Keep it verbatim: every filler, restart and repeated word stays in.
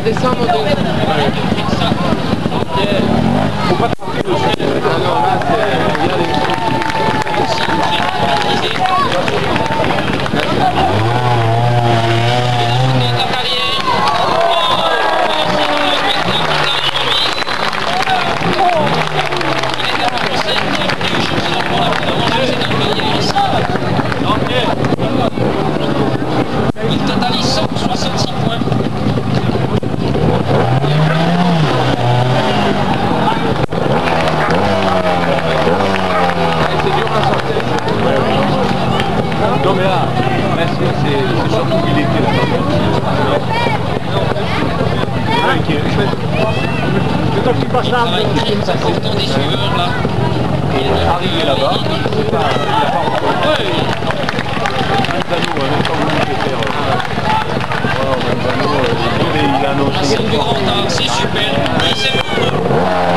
descendre de... Faut pas taper le chien. Non, non, là, c'est... Il y a des... Il totalise cent soixante-six points. C'est dur à sortir. Non mais là, là c'est surtout qu'il était là. C'est toi qui passes là. C'est important des suiveurs là. Il est arrivé là-bas. Il n'a pas encore. C'est du grand art, c'est super. Oui, c'est bon.